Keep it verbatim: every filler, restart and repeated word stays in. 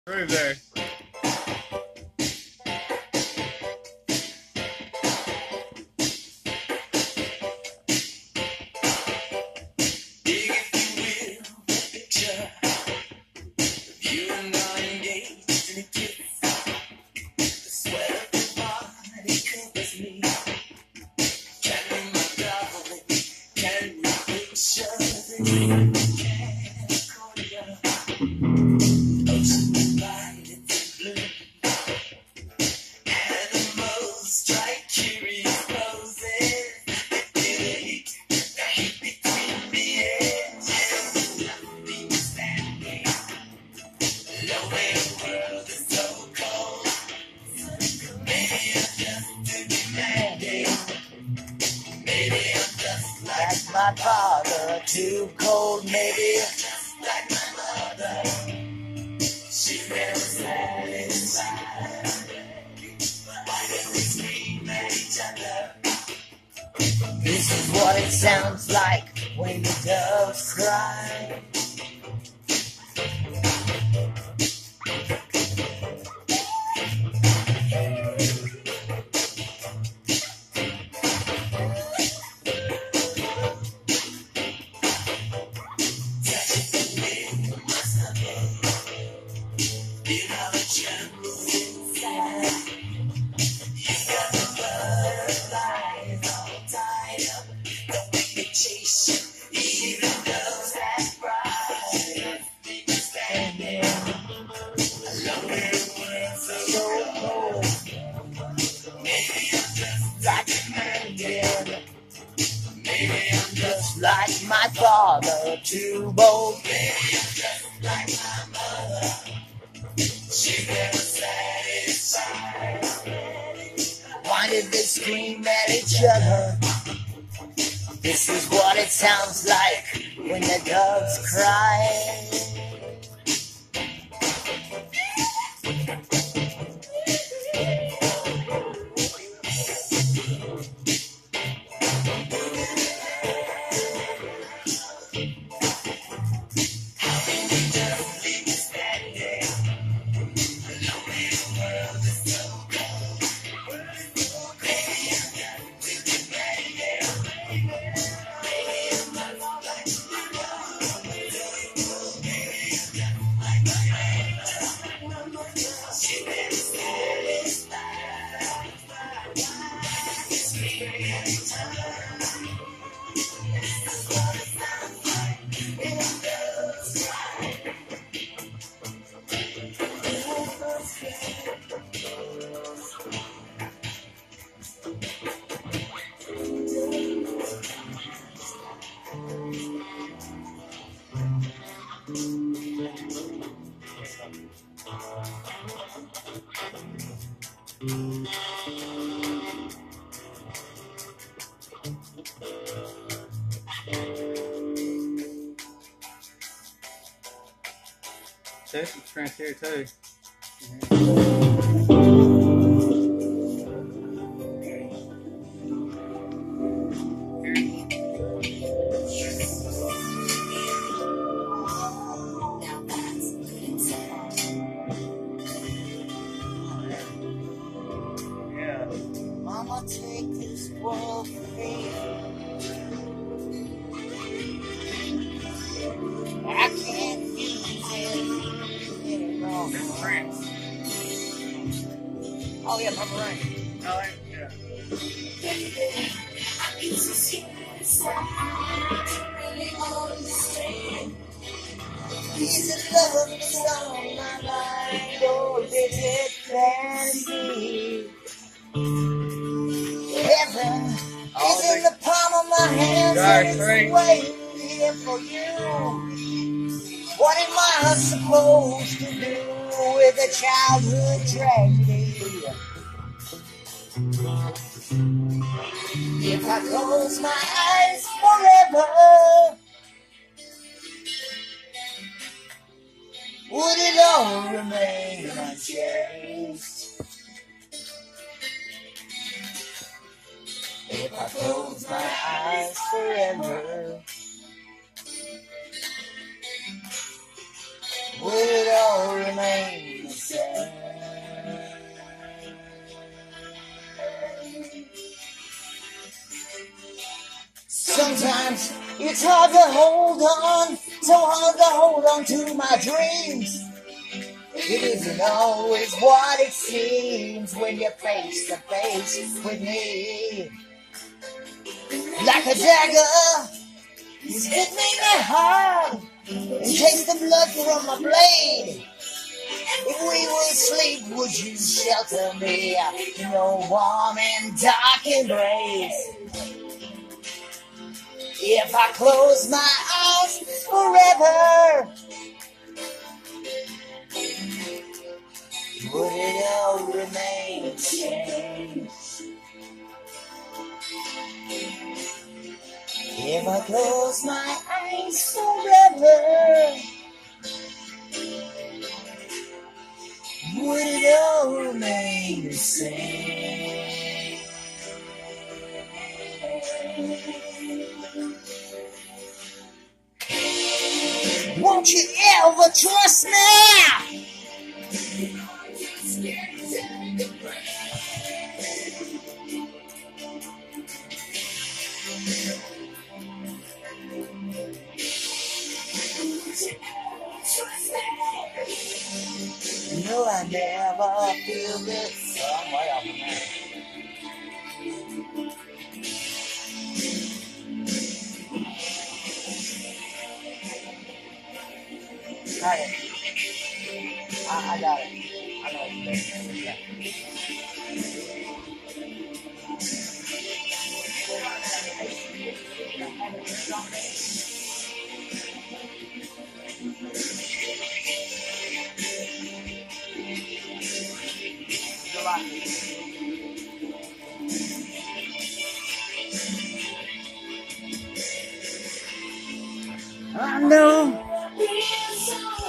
Prove there. My father, too cold, maybe just like my mother. She's never satisfied. Why do we scream at each other? This is what it sounds like when the doves cry. Like my father, too bold. Maybe I'm just like my mother. She's never satisfied. Why did they scream at each other? This is what it sounds like when the doves cry. There's some strength here too. Yeah. Mama, take this world from me. I can't use it anymore. Oh yeah, Papa Rain. Oh yeah. It's a secret really understand. Is it love that's on my mind, or is it fantasy? Heaven is in the palm of my hands, and it's waiting here for you. What am I supposed to do with a childhood tragedy? If I close my eyes forever, would it all remain unchanged? If I close my eyes forever, would it all remain Sometimes it's hard to hold on, so hard to hold on to my dreams. It isn't always what it seems when you're face to face with me. Like a dagger, you hit me in the heart and taste the blood from my blade. If we would sleep, would you shelter me in your warm and dark embrace? If I close my eyes forever, would it all remain the same? If I close my eyes forever, would it all remain the same? Won't you ever trust me? No, I never feel this some way off of me. Got it. I, I got it. I know what you're doing. Yeah. I know